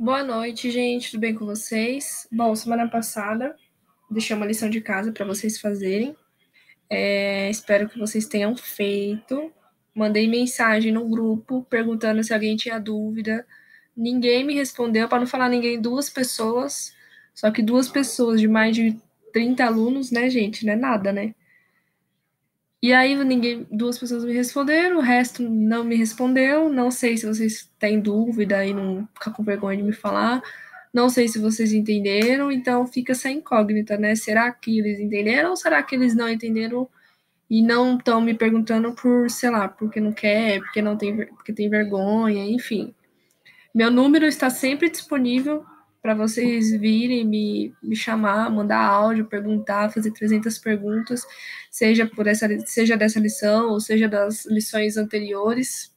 Boa noite, gente. Tudo bem com vocês? Bom, semana passada deixei uma lição de casa para vocês fazerem. Espero que vocês tenham feito. Mandei mensagem no grupo perguntando se alguém tinha dúvida. Ninguém me respondeu, para não falar ninguém, duas pessoas. Só que duas pessoas de mais de 30 alunos, né, gente? Não é nada, né? E aí duas pessoas me responderam, o resto não me respondeu. Não sei se vocês têm dúvida e não ficar com vergonha de me falar. Não sei se vocês entenderam, então fica essa incógnita, né? Será que eles entenderam ou será que eles não entenderam e não estão me perguntando por, sei lá, porque não quer, porque não tem, porque tem vergonha, enfim. Meu número está sempre disponível para vocês virem me chamar, mandar áudio, perguntar, fazer 300 perguntas, seja dessa lição ou seja das lições anteriores.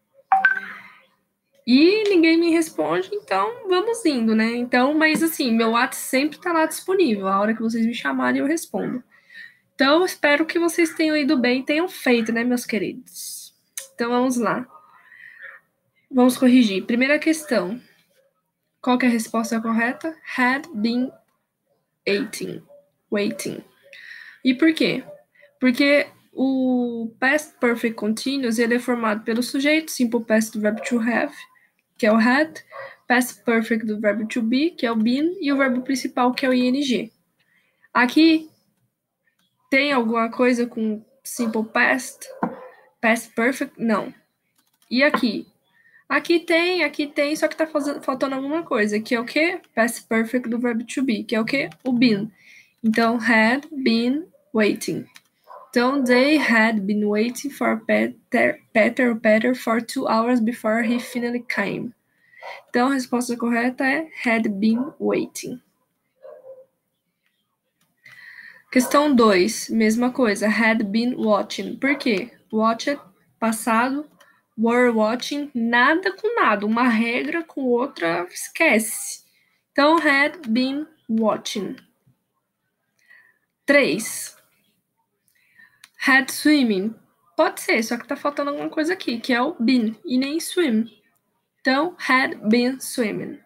E ninguém me responde, então vamos indo, né? Então, mas assim, meu WhatsApp sempre está lá disponível. A hora que vocês me chamarem, eu respondo. Então, espero que vocês tenham ido bem e tenham feito, né, meus queridos? Então, vamos lá. Vamos corrigir. Primeira questão. Qual que é a resposta correta? Had been waiting. E por quê? Porque o past perfect continuous ele é formado pelo sujeito, simple past do verbo to have, que é o had, past perfect do verbo to be, que é o been, e o verbo principal, que é o ing. Aqui tem alguma coisa com simple past, past perfect? Não. E aqui? Aqui tem, só que tá faltando alguma coisa, que é o quê? Past perfect do verbo to be, que é o quê? O been. Então, had been waiting. Então, they had been waiting for Peter for 2 hours before he finally came. Então, a resposta correta é had been waiting. Questão 2, mesma coisa, had been watching. Por quê? Watched, passado, were watching, nada com nada. Uma regra com outra, esquece. Então, had been watching. 3. Had swimming. Pode ser, só que tá faltando alguma coisa aqui, que é o been, e nem swim. Então, had been swimming.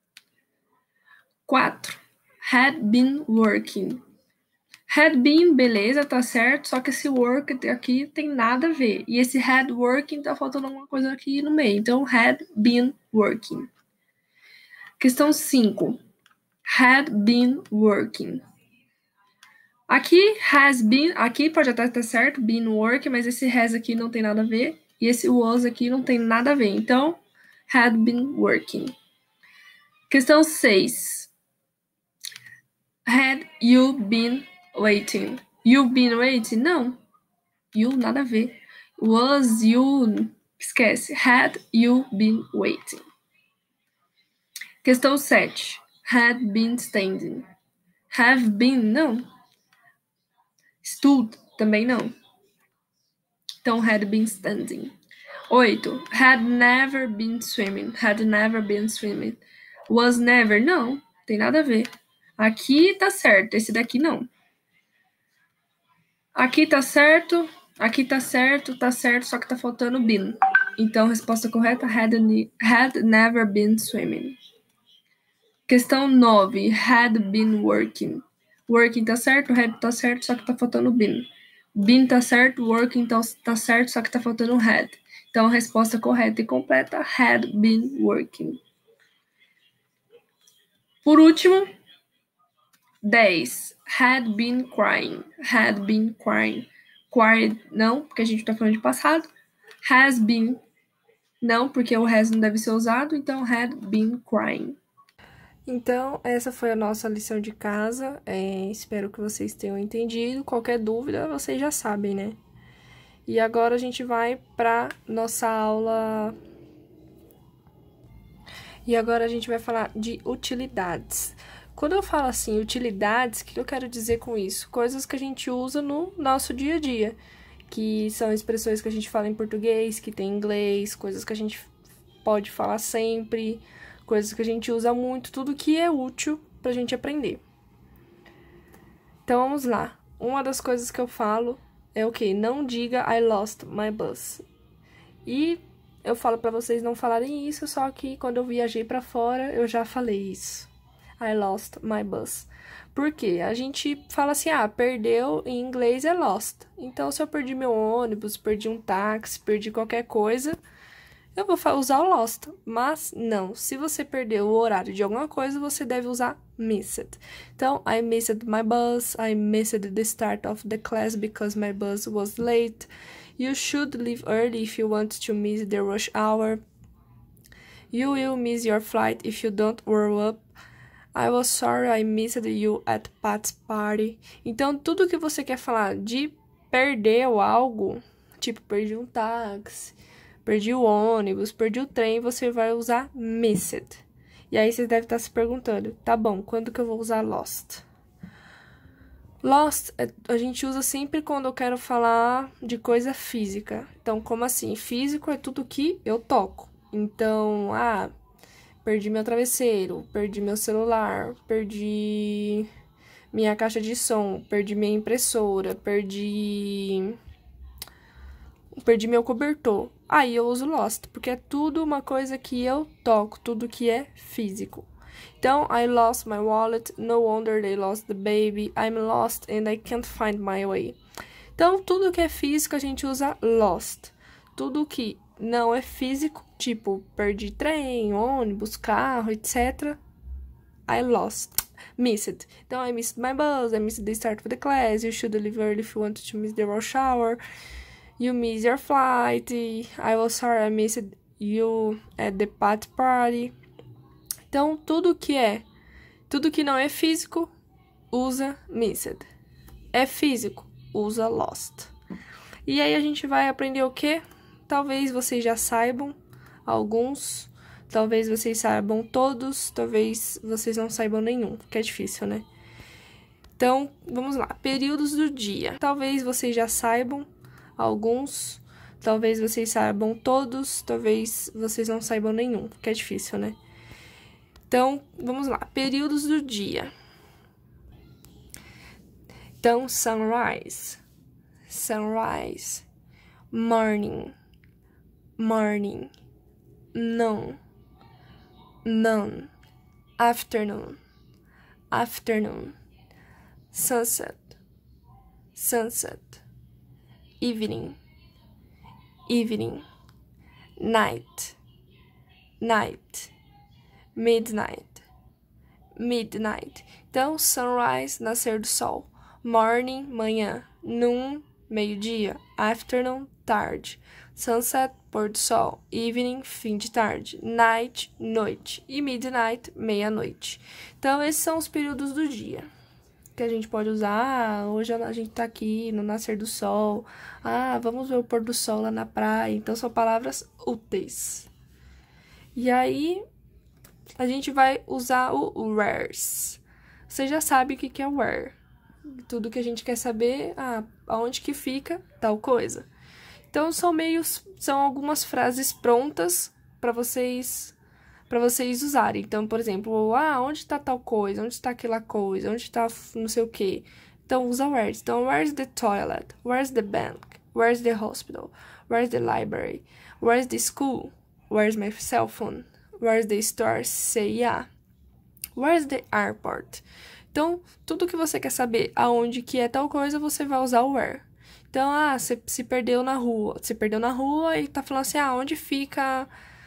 4. Had been working. Had been, beleza, tá certo, só que esse work aqui tem nada a ver. E esse had working tá faltando alguma coisa aqui no meio. Então, had been working. Questão 5. Had been working. Aqui, has been, aqui pode até estar certo, been working, mas esse has aqui não tem nada a ver. E esse was aqui não tem nada a ver. Então, had been working. Questão 6. Had you been waiting? You been waiting? Não. You, nada a ver. Was you, esquece. Had you been waiting? Questão 7. Had been standing. Have been, não. Stood, também não. Então, had been standing. 8. Had never been swimming. Had never been swimming. Was never, não. Tem nada a ver. Aqui tá certo, esse daqui não. Aqui tá certo, tá certo, só que tá faltando been. Então, a resposta correta, had never been swimming. Questão 9, had been working. Working tá certo, had tá certo, só que tá faltando been. Been tá certo, working tá certo, só que tá faltando had. Então, a resposta correta e completa, had been working. Por último, 10. Had been crying. Had been crying. Cried, não, porque a gente tá falando de passado. Has been, não, porque o has não deve ser usado. Então, had been crying. Então, essa foi a nossa lição de casa. Espero que vocês tenham entendido. Qualquer dúvida, vocês já sabem, né? E agora a gente vai para nossa aula. E agora a gente vai falar de utilidades. Quando eu falo assim, utilidades, o que eu quero dizer com isso? Coisas que a gente usa no nosso dia a dia, que são expressões que a gente fala em português, que tem em inglês, coisas que a gente pode falar sempre, coisas que a gente usa muito, tudo que é útil pra gente aprender. Então, vamos lá. Uma das coisas que eu falo é o quê? Não diga I lost my bus. E eu falo pra vocês não falarem isso, só que quando eu viajei pra fora, eu já falei isso. I lost my bus. Por quê? A gente fala assim, perdeu, em inglês é lost. Então, se eu perdi meu ônibus, perdi um táxi, perdi qualquer coisa, eu vou usar o lost. Mas, não, se você perdeu o horário de alguma coisa, você deve usar missed. Então, I missed my bus, I missed the start of the class because my bus was late. You should leave early if you want to miss the rush hour. You will miss your flight if you don't warm up. I was sorry I missed you at Pat's party. Então, tudo que você quer falar de perder algo, tipo, perdi um táxi, perdi o ônibus, perdi o trem, você vai usar missed. E aí, você deve estar se perguntando, tá bom, quando que eu vou usar lost? Lost, a gente usa sempre quando eu quero falar de coisa física. Então, como assim? Físico é tudo que eu toco. Então, perdi meu travesseiro, perdi meu celular, perdi minha caixa de som, perdi minha impressora, perdi meu cobertor. Aí eu uso lost, porque é tudo uma coisa que eu toco, tudo que é físico. Então, I lost my wallet, no wonder they lost the baby, I'm lost and I can't find my way. Então, tudo que é físico a gente usa lost. Tudo que não é físico, tipo, perdi trem, ônibus, carro, etc. I lost. Missed. Então, I missed my bus, I missed the start of the class, you should leave early if you want to miss the rush hour, you miss your flight, I was sorry I missed you at the party party. Então, tudo que não é físico, usa missed. É físico, usa lost. E aí, a gente vai aprender o quê? Talvez vocês já saibam alguns, talvez vocês saibam todos, talvez vocês não saibam nenhum, que é difícil, né? Então, vamos lá. Períodos do dia. Talvez vocês já saibam alguns, talvez vocês saibam todos, talvez vocês não saibam nenhum, que é difícil, né? Então, vamos lá. Períodos do dia. Então, sunrise, sunrise, morning, morning, noon, noon, afternoon, afternoon, sunset, sunset, evening, evening, night, night, midnight, midnight. Então, sunrise, nascer do sol, morning, manhã, noon, meio-dia, afternoon, tarde, sunset, pôr do sol, evening, fim de tarde, night, noite e midnight, meia-noite. Então, esses são os períodos do dia que a gente pode usar. Hoje a gente tá aqui no nascer do sol. Vamos ver o pôr do sol lá na praia. Então, são palavras úteis. E aí, a gente vai usar o where's. Você já sabe o que é where. Tudo que a gente quer saber, aonde que fica tal coisa. Então, são algumas frases prontas para vocês usarem. Então, por exemplo, onde está tal coisa? Onde está aquela coisa? Onde está não sei o quê? Então, usa where's. Então, where's the toilet? Where's the bank? Where's the hospital? Where's the library? Where's the school? Where's my cell phone? Where's the store? Say yeah. Where's the airport? Então, tudo que você quer saber aonde que é tal coisa, você vai usar o where. Então, você se perdeu na rua. Você perdeu na rua e tá falando assim, onde fica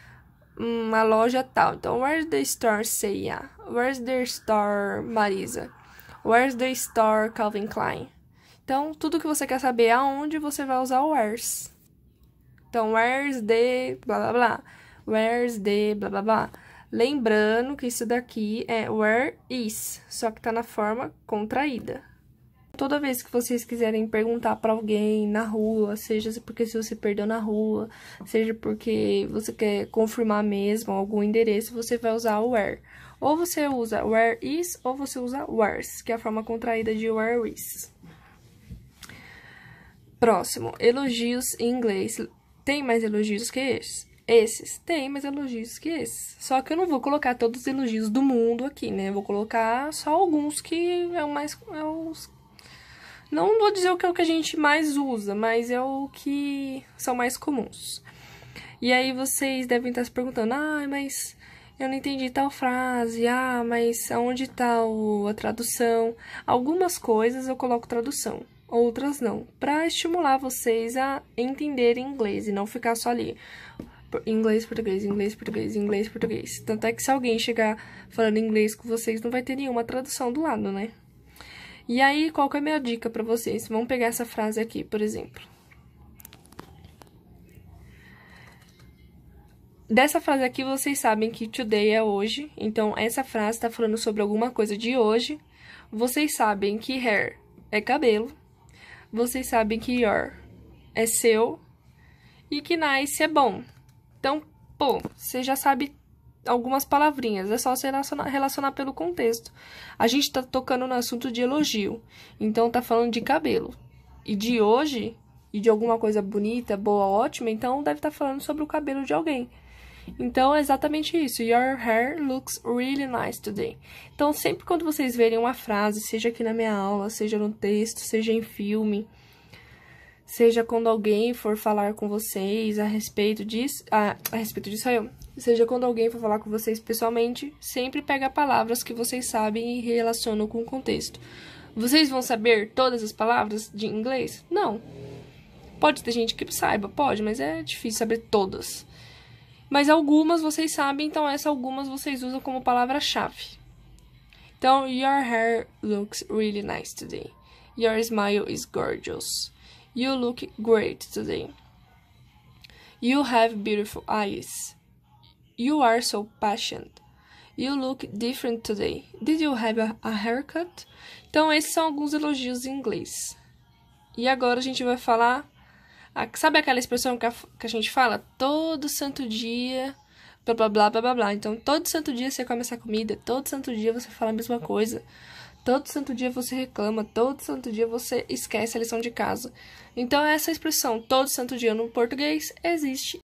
uma loja tal. Então, where's the store Cia? Where's the store Marisa? Where's the store Calvin Klein? Então, tudo que você quer saber aonde, você vai usar o where's. Então, where's the blá blá blá. Where's the blá blá blá. Lembrando que isso daqui é where is, só que tá na forma contraída. Toda vez que vocês quiserem perguntar para alguém na rua, seja porque se você perdeu na rua, seja porque você quer confirmar mesmo algum endereço, você vai usar o where. Ou você usa where is, ou você usa where's, que é a forma contraída de where is. Próximo, elogios em inglês. Tem mais elogios que esses? Tem mais elogios que esses. Só que eu não vou colocar todos os elogios do mundo aqui, né? Eu vou colocar só alguns que não vou dizer o que é o que a gente mais usa, mas é o que são mais comuns. E aí vocês devem estar se perguntando, mas eu não entendi tal frase, mas aonde tá a tradução? Algumas coisas eu coloco tradução, outras não, para estimular vocês a entenderem inglês e não ficar só ali. Inglês, português, inglês, português, inglês, português. Tanto é que se alguém chegar falando inglês com vocês, não vai ter nenhuma tradução do lado, né? E aí, qual que é a minha dica pra vocês? Vamos pegar essa frase aqui, por exemplo. Dessa frase aqui, vocês sabem que today é hoje. Então, essa frase tá falando sobre alguma coisa de hoje. Vocês sabem que hair é cabelo. Vocês sabem que your é seu. E que nice é bom. Então, você já sabe algumas palavrinhas, é só se relacionar pelo contexto. A gente tá tocando no assunto de elogio, então tá falando de cabelo. E de hoje, e de alguma coisa bonita, boa, ótima, então deve estar falando sobre o cabelo de alguém. Então, é exatamente isso. Your hair looks really nice today. Então, sempre quando vocês verem uma frase, seja aqui na minha aula, seja no texto, seja em filme, seja quando alguém for falar com vocês a respeito disso, seja quando alguém for falar com vocês pessoalmente, sempre pega palavras que vocês sabem e relacionam com o contexto. Vocês vão saber todas as palavras de inglês? Não. Pode ter gente que saiba, pode, mas é difícil saber todas. Mas algumas vocês sabem, então essas algumas vocês usam como palavra-chave. Então, your hair looks really nice today. Your smile is gorgeous. You look great today. You have beautiful eyes. You are so patient. You look different today. Did you have a haircut? Então, esses são alguns elogios em inglês. E agora a gente vai falar... Sabe aquela expressão que a gente fala? Todo santo dia, blá, blá, blá, blá, blá, blá. Então, todo santo dia você come essa comida. Todo santo dia você fala a mesma coisa. Todo santo dia você reclama, todo santo dia você esquece a lição de casa. Então, essa expressão, todo santo dia no português, existe